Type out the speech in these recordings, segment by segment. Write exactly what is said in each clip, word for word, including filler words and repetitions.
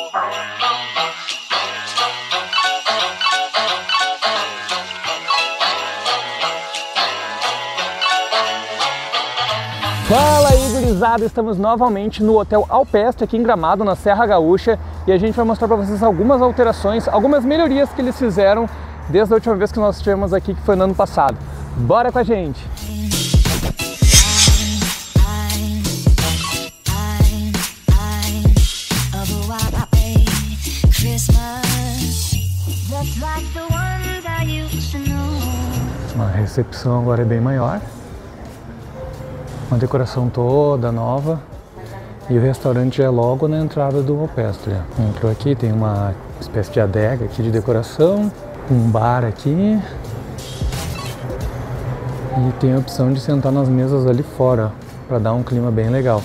Fala aí, gurizada! Estamos novamente no Hotel Alpestre aqui em Gramado, na Serra Gaúcha, e a gente vai mostrar para vocês algumas alterações, algumas melhorias que eles fizeram desde a última vez que nós estivemos aqui, que foi no ano passado. Bora com a gente! A recepção agora é bem maior. Uma decoração toda nova, e o restaurante é logo na entrada do Alpestre. Entrou aqui, tem uma espécie de adega aqui de decoração, um bar aqui, e tem a opção de sentar nas mesas ali fora, para dar um clima bem legal.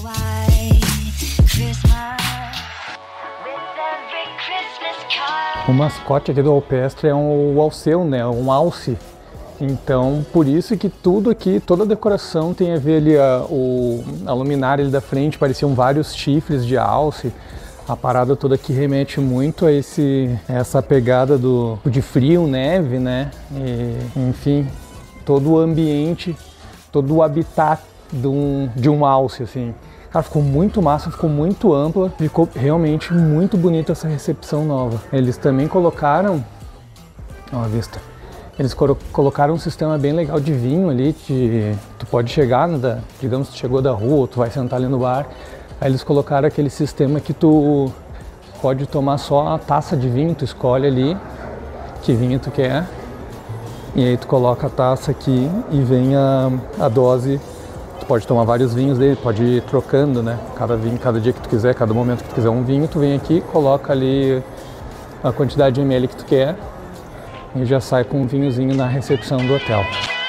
O mascote aqui do Alpestre é um alceu, né? Um alce. Então, por isso que tudo aqui, toda a decoração tem a ver ali, a, o, a luminária ali da frente, pareciam vários chifres de alce. A parada toda aqui remete muito a esse, essa pegada do, de frio, neve, né? E, enfim, todo o ambiente, todo o habitat de um, de um alce, assim. Cara, ficou muito massa, ficou muito ampla, ficou realmente muito bonita essa recepção nova. Eles também colocaram, ó, a vista. Eles colocaram um sistema bem legal de vinho ali, de, tu pode chegar, né, da, digamos, tu chegou da rua, ou tu vai sentar ali no bar, aí eles colocaram aquele sistema que tu pode tomar só a taça de vinho, tu escolhe ali que vinho tu quer, e aí tu coloca a taça aqui e vem a, a dose, tu pode tomar vários vinhos dele, pode ir trocando, né, cada vinho, cada dia que tu quiser, cada momento que tu quiser um vinho, tu vem aqui, coloca ali a quantidade de ml que tu quer, e já sai com um vinhozinho na recepção do hotel.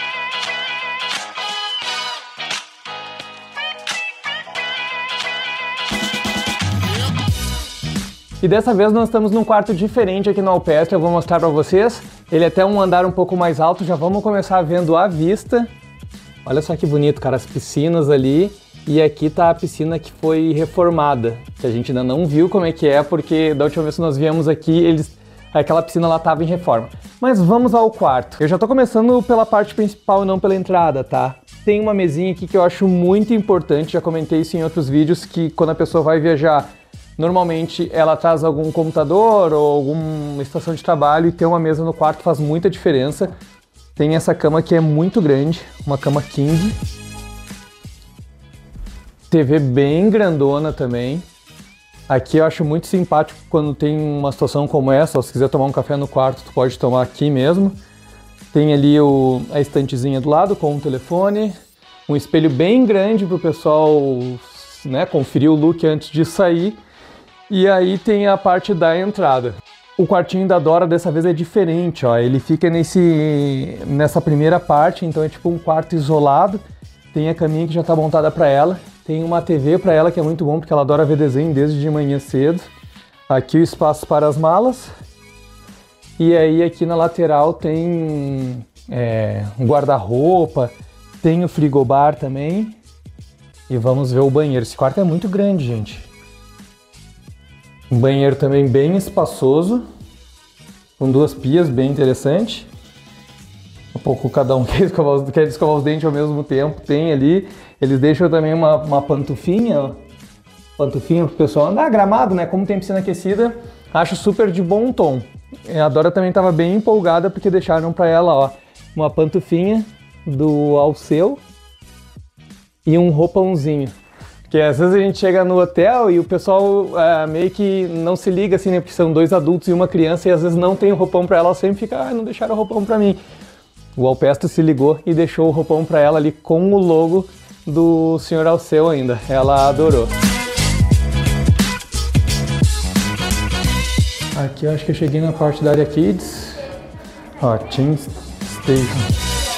E dessa vez nós estamos num quarto diferente aqui no Alpestre, eu vou mostrar para vocês. Ele é até um andar um pouco mais alto, já vamos começar vendo a vista. Olha só que bonito, cara, as piscinas ali. E aqui tá a piscina que foi reformada, que a gente ainda não viu como é que é, porque da última vez que nós viemos aqui, eles... aquela piscina lá estava em reforma. Mas vamos ao quarto. Eu já estou começando pela parte principal e não pela entrada, tá? Tem uma mesinha aqui que eu acho muito importante, já comentei isso em outros vídeos, que quando a pessoa vai viajar, normalmente ela traz algum computador ou alguma estação de trabalho, e ter uma mesa no quarto faz muita diferença. Tem essa cama que é muito grande, uma cama king. T V bem grandona também. Aqui eu acho muito simpático quando tem uma situação como essa, ou se quiser tomar um café no quarto, tu pode tomar aqui mesmo. Tem ali o, a estantezinha do lado com o telefone, um espelho bem grande para o pessoal, né, conferir o look antes de sair. E aí tem a parte da entrada. O quartinho da Dora dessa vez é diferente, ó. Ele fica nesse, nessa primeira parte, então é tipo um quarto isolado. Tem a caminha que já está montada para ela. Tem uma T V para ela que é muito bom, porque ela adora ver desenho desde de manhã cedo. Aqui o espaço para as malas. E aí aqui na lateral tem é, um guarda-roupa, tem o frigobar também. E vamos ver o banheiro. Esse quarto é muito grande, gente. Um banheiro também bem espaçoso, com duas pias, bem interessante. Um pouco cada um quer escovar os, quer escovar os dentes ao mesmo tempo, tem ali. Eles deixam também uma, uma pantufinha, ó. Pantufinha pro pessoal andar Gramado, né? Como tem piscina aquecida, acho super de bom tom. A Dora também estava bem empolgada porque deixaram para ela, ó, uma pantufinha do alceu e um roupãozinho. Porque às vezes a gente chega no hotel e o pessoal é, meio que não se liga assim, né? Porque são dois adultos e uma criança e às vezes não tem o roupão para ela, sempre fica, ah, não deixaram o roupão para mim. O Alpestre se ligou e deixou o roupão para ela ali com o logo do senhor Alceu ainda. Ela adorou. Aqui eu acho que eu cheguei na parte da área Kids. Ó, Team Station.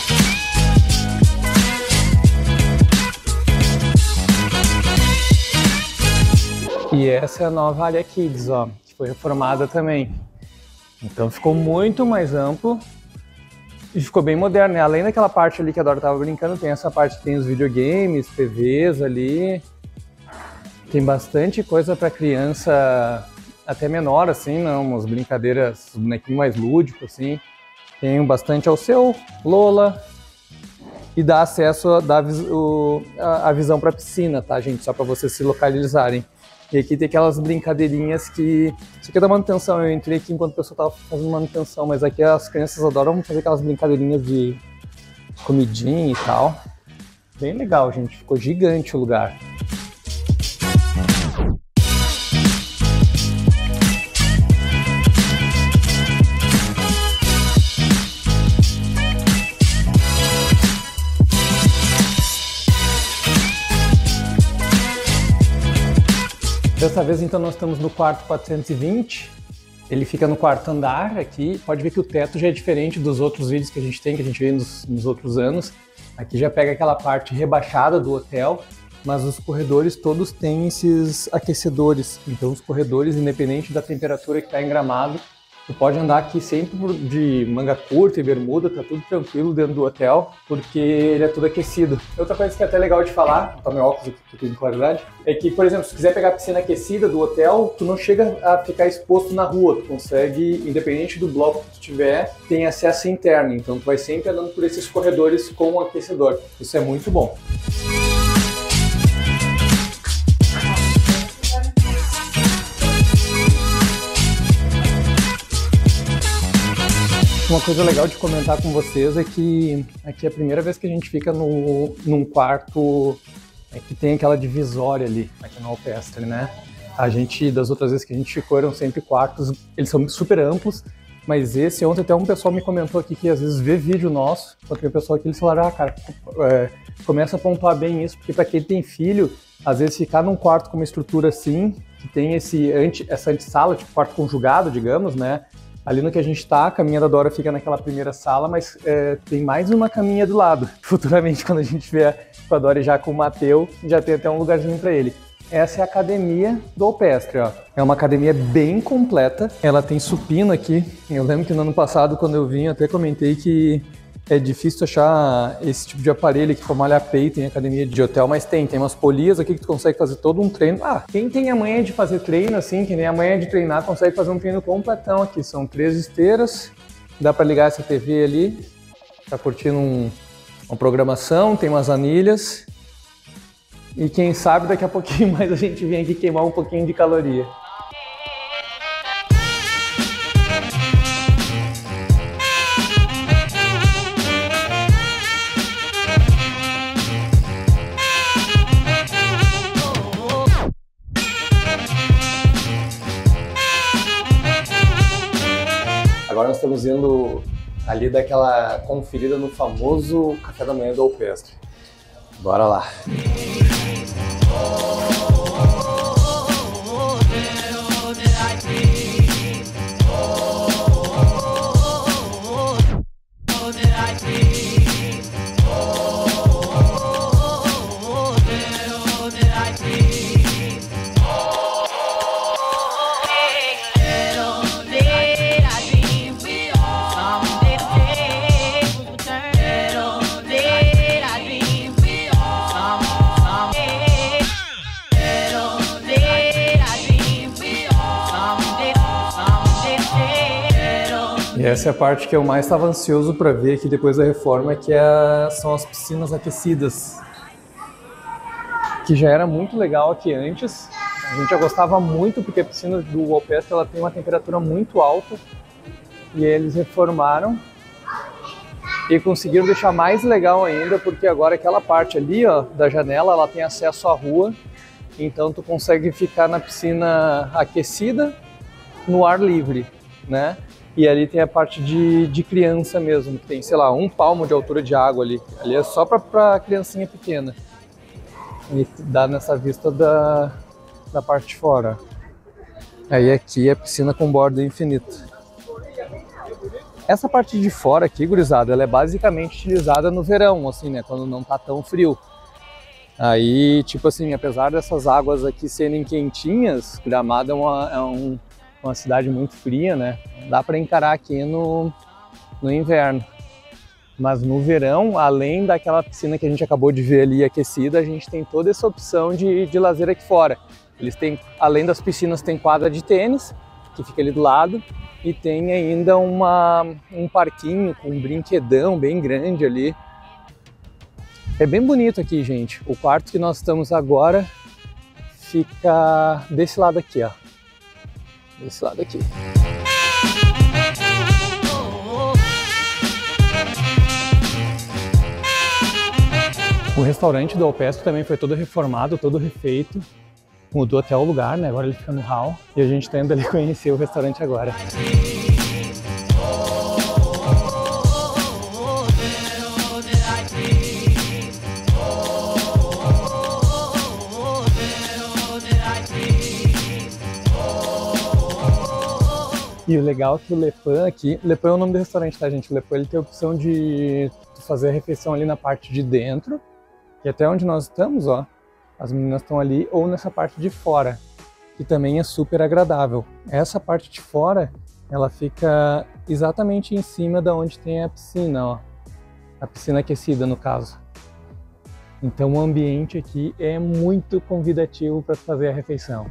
E essa é a nova área Kids, ó, que foi reformada também. Então ficou muito mais amplo. E ficou bem moderno, né? Além daquela parte ali que a Dora tava brincando, tem essa parte que tem os videogames, T Vs ali. Tem bastante coisa para criança até menor, assim, né? Umas brincadeiras, um bonequinho mais lúdico, assim. Tem bastante ao seu, Lola, e dá acesso a, dá o, a, a visão para a piscina, tá, gente? Só para vocês se localizarem. E aqui tem aquelas brincadeirinhas que... Isso aqui é da manutenção, eu entrei aqui enquanto o pessoal estava fazendo manutenção, mas aqui as crianças adoram fazer aquelas brincadeirinhas de comidinha e tal. Bem legal, gente. Ficou gigante o lugar. Dessa vez, então, nós estamos no quarto quatrocentos e vinte. Ele fica no quarto andar aqui. Pode ver que o teto já é diferente dos outros vídeos que a gente tem, que a gente vê nos, nos outros anos. Aqui já pega aquela parte rebaixada do hotel, mas os corredores todos têm esses aquecedores. Então, os corredores, independente da temperatura que está em Gramado, tu pode andar aqui sempre de manga curta e bermuda, tá tudo tranquilo dentro do hotel, porque ele é tudo aquecido. Outra coisa que é até legal de falar, vou botar meu óculos aqui que tem claridade, é que, por exemplo, se tu quiser pegar a piscina aquecida do hotel, tu não chega a ficar exposto na rua, tu consegue, independente do bloco que tu tiver, tem acesso interno, então tu vai sempre andando por esses corredores com o aquecedor. Isso é muito bom. Uma coisa legal de comentar com vocês é que aqui é a primeira vez que a gente fica no, num quarto é, que tem aquela divisória ali, aqui no Alpestre, né? A gente, das outras vezes que a gente ficou, eram sempre quartos, eles são super amplos, mas esse, ontem até um pessoal me comentou aqui que às vezes vê vídeo nosso, porque o pessoal aqui, eles falaram, ah, cara, é, começa a pontuar bem isso, porque para quem tem filho, às vezes ficar num quarto com uma estrutura assim, que tem esse anti, essa antessala, tipo quarto conjugado, digamos, né? Ali no que a gente tá, a caminha da Dora fica naquela primeira sala, mas é, tem mais uma caminha do lado. Futuramente, quando a gente vier com a Dora já com o Mateu, já tem até um lugarzinho para ele. Essa é a academia do Alpestre, ó. É uma academia bem completa. Ela tem supino aqui. Eu lembro que no ano passado, quando eu vim, eu até comentei que é difícil achar esse tipo de aparelho aqui para malhar peito em academia de hotel, mas tem. Tem umas polias aqui que tu consegue fazer todo um treino. Ah, quem tem a manha de fazer treino assim, quem tem a manha de treinar, consegue fazer um treino completão aqui. São três esteiras, dá para ligar essa T V ali, tá curtindo um, uma programação, tem umas anilhas. E quem sabe daqui a pouquinho mais a gente vem aqui queimar um pouquinho de caloria. Agora nós estamos indo ali daquela conferida no famoso café da manhã do Alpestre. Bora lá! E essa é a parte que eu mais estava ansioso para ver aqui depois da reforma, que é, são as piscinas aquecidas. Que já era muito legal aqui antes. A gente já gostava muito porque a piscina do Alpestre ela tem uma temperatura muito alta. E eles reformaram e conseguiram deixar mais legal ainda, porque agora aquela parte ali, ó, da janela, ela tem acesso à rua. Então tu consegue ficar na piscina aquecida no ar livre, né? E ali tem a parte de, de criança mesmo, que tem, sei lá, um palmo de altura de água ali. Ali é só para criancinha pequena. E dá nessa vista da, da parte de fora. Aí aqui é a piscina com borda infinita. Essa parte de fora aqui, gurizada, ela é basicamente utilizada no verão, assim, né? Quando não tá tão frio. Aí, tipo assim, apesar dessas águas aqui serem quentinhas, Gramado é uma... É um, uma cidade muito fria, né? Dá para encarar aqui no, no inverno. Mas no verão, além daquela piscina que a gente acabou de ver ali aquecida, a gente tem toda essa opção de, de lazer aqui fora. Eles têm, além das piscinas, tem quadra de tênis que fica ali do lado, e tem ainda uma, um parquinho com um brinquedão bem grande ali. É bem bonito aqui, gente. O quarto que nós estamos agora fica desse lado aqui, ó. Desse lado aqui. O restaurante do Alpestre também foi todo reformado, todo refeito. Mudou até o lugar, né? Agora ele fica no hall. E a gente tá indo ali conhecer o restaurante agora. E o legal é que o Le Pan aqui... Le Pan é o nome do restaurante, tá, gente? O Le Pan ele tem a opção de fazer a refeição ali na parte de dentro. E até onde nós estamos, ó, as meninas estão ali, ou nessa parte de fora, que também é super agradável. Essa parte de fora, ela fica exatamente em cima da onde tem a piscina, ó. A piscina aquecida, no caso. Então o ambiente aqui é muito convidativo para fazer a refeição.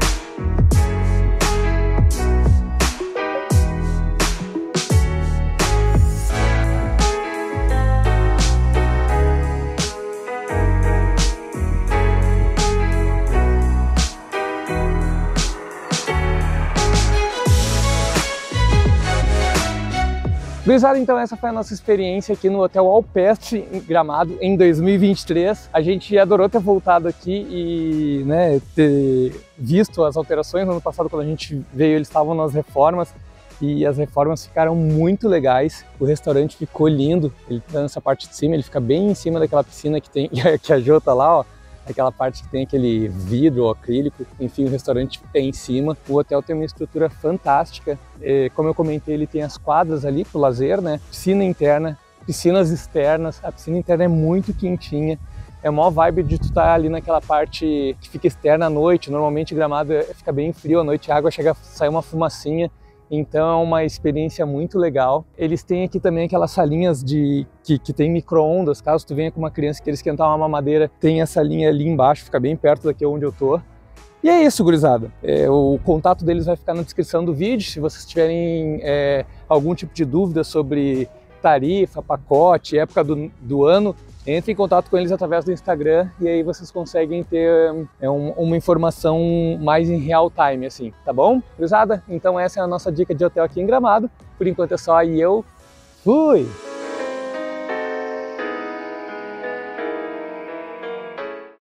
Gurizada, então essa foi a nossa experiência aqui no Hotel Alpestre em Gramado em dois mil e vinte e três. A gente adorou ter voltado aqui e, né, ter visto as alterações. No ano passado, quando a gente veio, eles estavam nas reformas e as reformas ficaram muito legais. O restaurante ficou lindo, ele tá nessa parte de cima, ele fica bem em cima daquela piscina que tem, que a Jo tá lá, ó. Aquela parte que tem aquele vidro acrílico, enfim, o restaurante é em cima. O hotel tem uma estrutura fantástica, é, como eu comentei, ele tem as quadras ali pro lazer, né? Piscina interna, piscinas externas, a piscina interna é muito quentinha, é a maior vibe de tu estar ali naquela parte que fica externa à noite. Normalmente Gramado fica bem frio à noite, a água chega a sair uma fumacinha. Então é uma experiência muito legal. Eles têm aqui também aquelas salinhas de que, que tem micro-ondas, caso tu venha com uma criança que queira esquentar uma mamadeira, tem essa linha ali embaixo, fica bem perto daqui onde eu tô. E é isso, gurizada. É, o contato deles vai ficar na descrição do vídeo. Se vocês tiverem é, algum tipo de dúvida sobre tarifa, pacote, época do, do ano, entre em contato com eles através do Instagram e aí vocês conseguem ter é, um, uma informação mais em real time, assim, tá bom? Gurizada? Então essa é a nossa dica de hotel aqui em Gramado. Por enquanto é só, e eu fui!